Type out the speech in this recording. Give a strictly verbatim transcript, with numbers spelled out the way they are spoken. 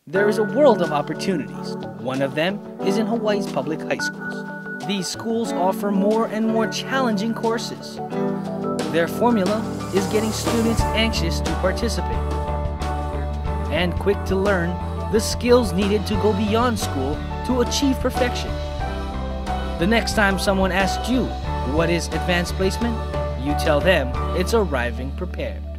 There is a world of opportunities. One of them is in Hawaii's public high schools. These schools offer more and more challenging courses. Their formula is getting students anxious to participate and quick to learn the skills needed to go beyond school to achieve perfection. The next time someone asks you, what is advanced placement? You tell them it's arriving prepared.